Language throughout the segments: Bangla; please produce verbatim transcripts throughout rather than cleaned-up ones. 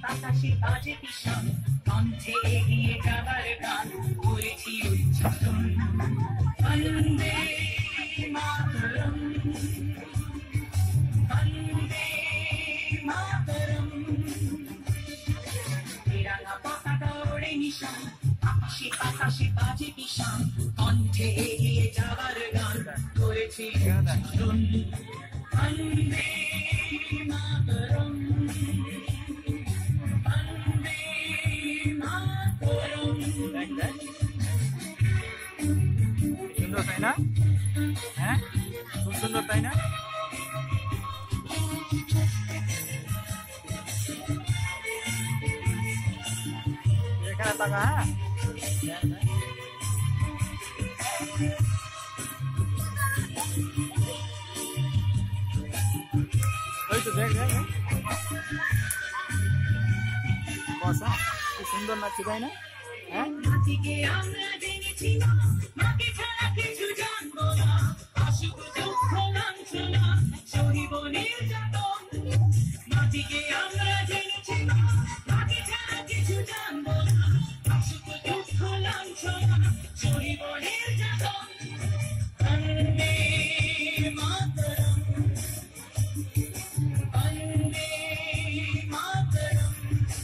বাতাসে বাজে কিষান কণ্ঠে এগিয়ে যাবার গান করেছি উচ্চারণ বন্দে মাতরম বন্দে মাতরম তিরঙ্গা পতাকা ওড়ে নিশান আকাশে বাতাসে বাজে কিষান কণ্ঠে এগিয়ে যাবার গান করেছি উচ্চারণ বন্দে মাতরম সুন্দর তাই না? হ্যাঁ খুব সুন্দর তাই না? এখানে টাকা হ্যাঁ ওই তো দেখ দেখ বসা কি সুন্দর নাচছে তাই না? হ্যাঁ মাটিকে আমরা জেনেছি না মাকে ছাড়া কিছু জানবো না অসুখ দুঃখ লাঞ্ছনা সহিব নির্যাতন মাটিকে আমরা জেনেছি না মাকে ছাড়া কিছু জানবো না অসুখ দুঃখ লাঞ্ছনা সহিব নির্যাতন বন্দে মাতরম বন্দে মাতরম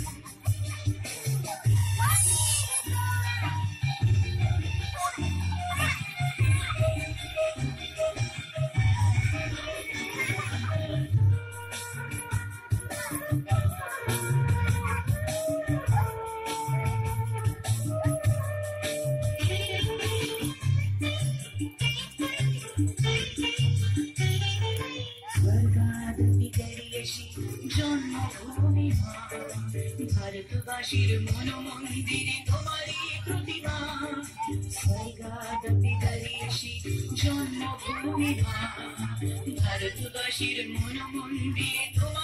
জন্মভূমি ভারতবাসীর মন মন্দিরে তোমারই প্রতিভা স্বর্গাদপি গরিয়সী জন্মভূমি ভারতবাসীর মন মন্দিরে